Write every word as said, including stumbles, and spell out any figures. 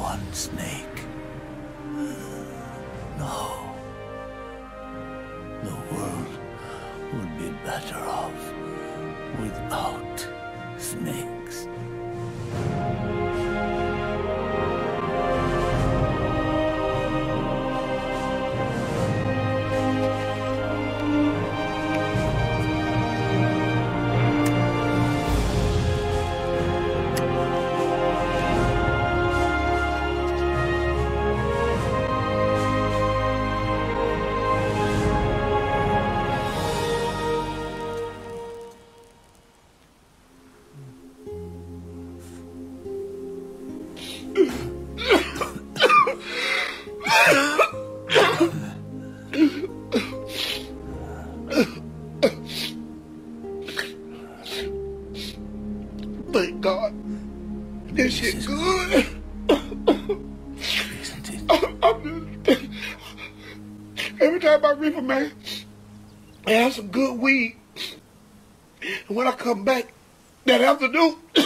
one snake. No. The world would be better off without snakes. Thank God. This shit good. Isn't it? I'm just, every time I reefer, man, I have some good weed. And when I come back that afternoon,